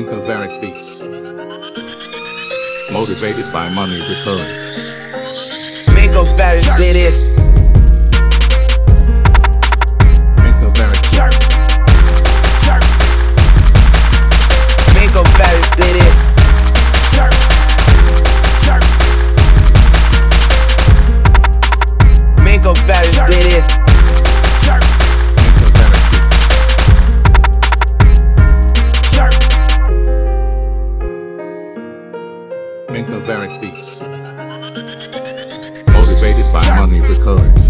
Bap Beats. Motivated by money recurrence. Mango Barrett did it. Mango Barrett Beats. Mango Barrett did it. Mango Barrett did it. Mango Barrett Beats. Motivated by money recurrence.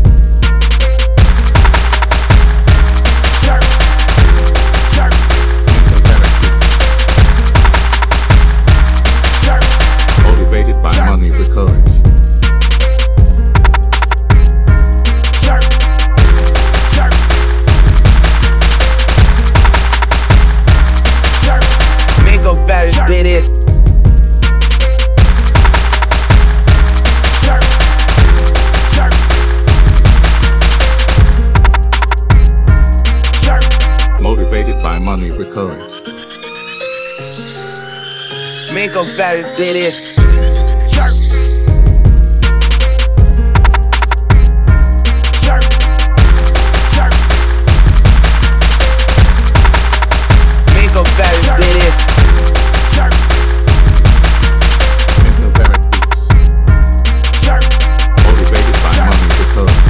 Motivated by money recurrence. Mango Barrett did it. Motivated by money recurrence. Mango Barrett did it. Mango Barrett did it. Mango Barrett Beats. Motivated by money recurrence.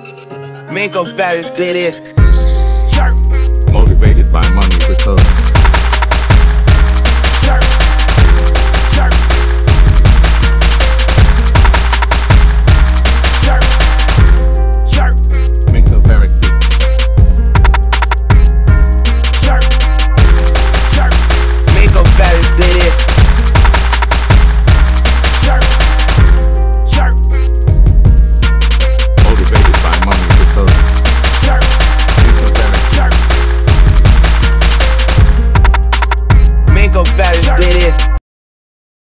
Mango Barrett did it. Motivated by money recurrence.